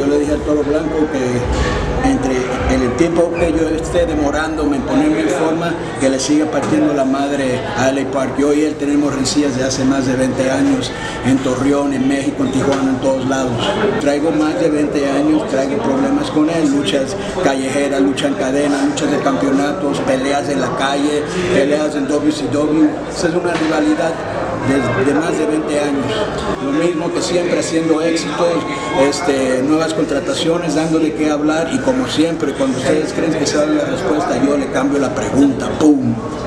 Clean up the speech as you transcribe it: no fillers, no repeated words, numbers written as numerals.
Yo le dije al Toro Blanco que entre el tiempo que yo esté demorándome en ponerme en forma, que le siga partiendo la madre a LA Park. Yo y él tenemos rencillas de hace más de 20 años en Torreón, en México, en Tijuana, en todos lados. Traigo más de 20 años, traigo problemas con él, luchas callejeras, lucha en cadena, luchas de campeonatos, peleas en la calle, peleas en WCW. Esa es una rivalidad de más de 20 años. Lo mismo que siempre, haciendo éxitos, nuevas contrataciones, dando de qué hablar, y como siempre, cuando ustedes creen que saben la respuesta, yo le cambio la pregunta, ¡pum!